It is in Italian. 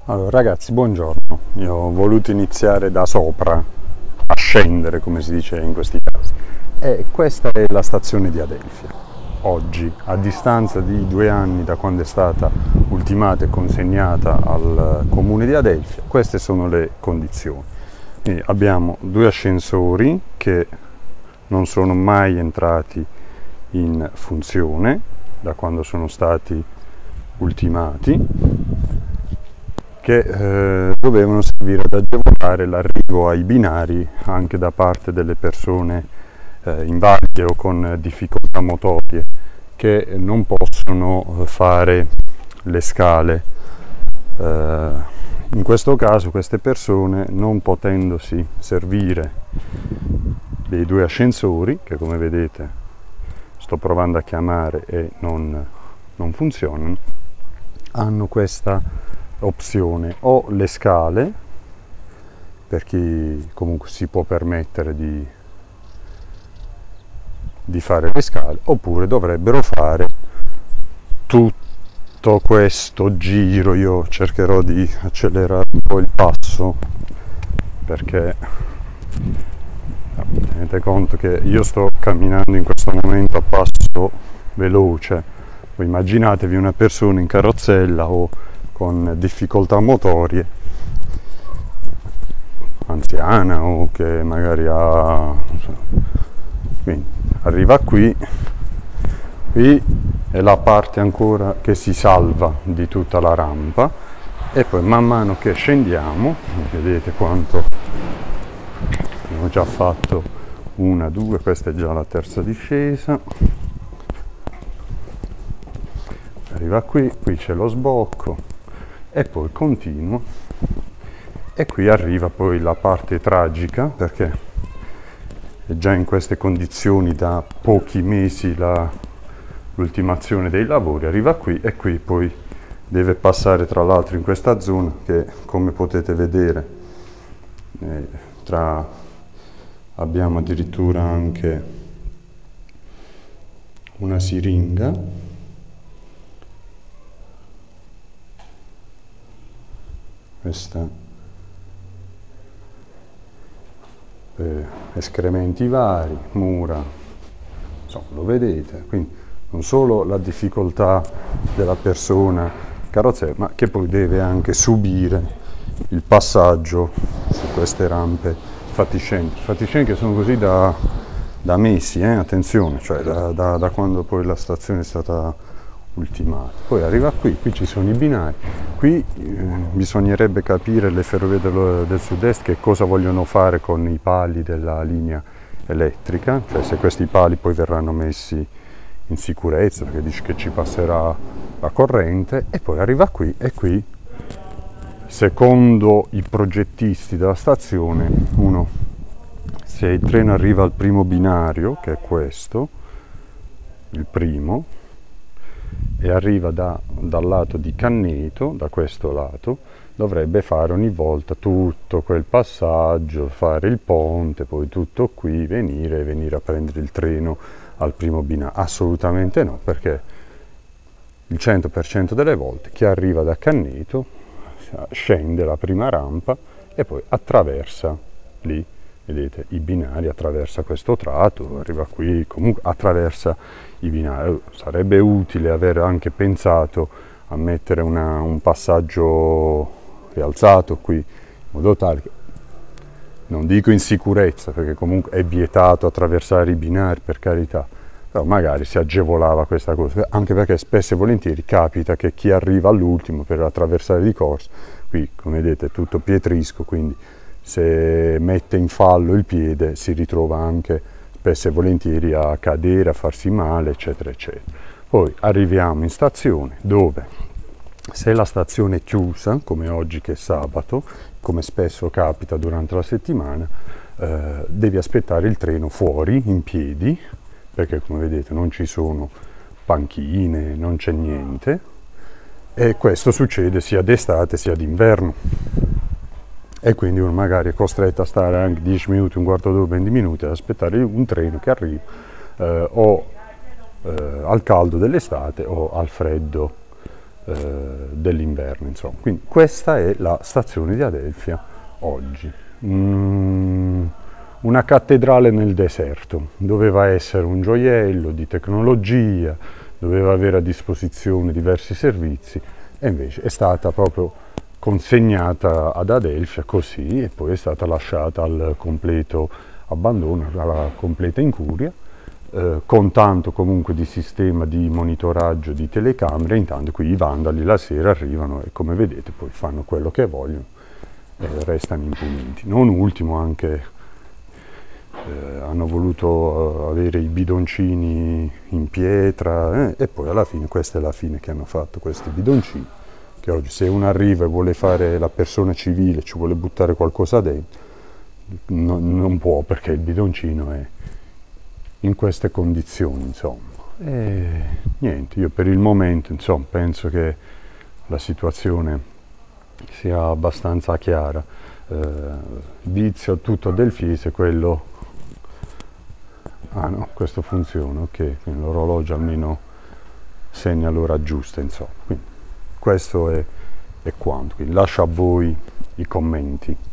Allora ragazzi, buongiorno. Io ho voluto iniziare da sopra, a scendere come si dice in questi casi. E questa è la stazione di Adelfia. Oggi, a distanza di 2 anni da quando è stata ultimata e consegnata al comune di Adelfia, queste sono le condizioni. Quindi abbiamo 2 ascensori che non sono mai entrati in funzione da quando sono stati ultimati, che dovevano servire ad agevolare l'arrivo ai binari anche da parte delle persone invalide o con difficoltà motorie che non possono fare le scale. In questo caso queste persone, non potendosi servire dei 2 ascensori, che come vedete sto provando a chiamare e non funzionano, hanno questa opzione: o le scale, per chi comunque si può permettere di fare le scale, oppure dovrebbero fare tutto questo giro. Io cercherò di accelerare un po' il passo perché tenete conto che io sto camminando in questo momento a passo veloce. Voi immaginatevi una persona in carrozzella o con difficoltà motorie, anziana o che magari ha, quindi arriva qui è la parte ancora che si salva di tutta la rampa, e poi man mano che scendiamo, vedete quanto abbiamo già fatto, 1, 2, questa è già la terza discesa, arriva qui c'è lo sbocco e poi continuo, e qui arriva poi la parte tragica, perché è già in queste condizioni da pochi mesi l'ultimazione dei lavori. Arriva qui e qui poi deve passare, tra l'altro, in questa zona che, come potete vedere, abbiamo addirittura anche una siringa. Questa escrementi vari, mura, insomma, lo vedete. Quindi non solo la difficoltà della persona carrozzella, ma che poi deve anche subire il passaggio su queste rampe fatiscenti che sono così da mesi, attenzione, cioè da quando poi la stazione è stata ultimata. Poi arriva qui ci sono i binari. Qui bisognerebbe capire le ferrovie del sud-est che cosa vogliono fare con i pali della linea elettrica, cioè se questi pali poi verranno messi in sicurezza, perché dice che ci passerà la corrente. E poi arriva qui, e qui, secondo i progettisti della stazione, se il treno arriva al primo binario, che è questo, il primo, e arriva dal lato di Canneto, da questo lato, dovrebbe fare ogni volta tutto quel passaggio, fare il ponte, poi tutto qui, venire a prendere il treno al primo binario. Assolutamente no, perché il 100% delle volte chi arriva da Canneto scende la prima rampa e poi attraversa lì, vedete, i binari, attraversa questo tratto, arriva qui, comunque attraversa i binari. Sarebbe utile aver anche pensato a mettere un passaggio rialzato qui, in modo tale che, non dico in sicurezza, perché comunque è vietato attraversare i binari, per carità, però magari si agevolava questa cosa, anche perché spesso e volentieri capita che chi arriva all'ultimo per attraversare di corsa, qui come vedete è tutto pietrisco, quindi se mette in fallo il piede si ritrova anche spesso e volentieri a cadere, a farsi male, eccetera eccetera. Poi arriviamo in stazione, dove se la stazione è chiusa, come oggi che è sabato, come spesso capita durante la settimana, devi aspettare il treno fuori in piedi, perché come vedete non ci sono panchine, non c'è niente, e questo succede sia d'estate sia d'inverno. E quindi uno magari è costretto a stare anche 10 minuti, un quarto d'ora, 20 minuti ad aspettare un treno che arriva, o al caldo dell'estate o al freddo dell'inverno, insomma. Quindi questa è la stazione di Adelphi oggi. Una cattedrale nel deserto, doveva essere un gioiello di tecnologia, doveva avere a disposizione diversi servizi, e invece è stata proprio consegnata ad Adelphi così, e poi è stata lasciata al completo abbandono, alla completa incuria, con tanto comunque di sistema di monitoraggio di telecamere. Intanto qui i vandali la sera arrivano e, come vedete, poi fanno quello che vogliono e restano impuniti. Non ultimo anche hanno voluto avere i bidoncini in pietra, e poi alla fine, questa è la fine che hanno fatto questi bidoncini, che oggi se uno arriva e vuole fare la persona civile, ci vuole buttare qualcosa dentro, non può, perché il bidoncino è in queste condizioni, insomma. E niente, io per il momento, insomma, penso che la situazione sia abbastanza chiara. Vizio tutto del Fiese, quello... Ah no, questo funziona, ok, quindi l'orologio almeno segna l'ora giusta, insomma. Quindi questo è quanto, quindi lascio a voi i commenti.